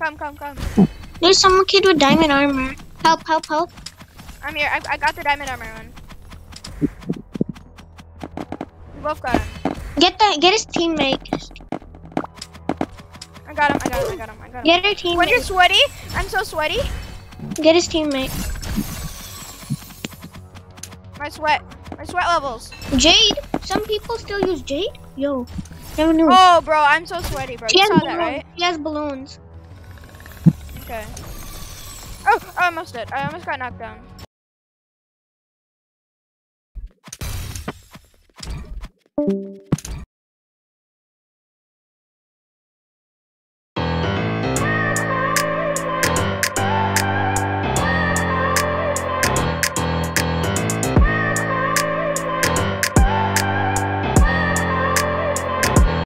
Come. There's some kid with diamond armor. Help. I'm here. I got the diamond armor one. We both got him. Get his teammate. I got him. Get her teammate. When you're sweaty, I'm so sweaty. Get his teammate. My sweat levels. Jade. Some people still use jade. Yo, never knew. Oh, bro, I'm so sweaty, bro. You saw that, right? She has balloons. Okay. Oh, I almost did. I almost got knocked down.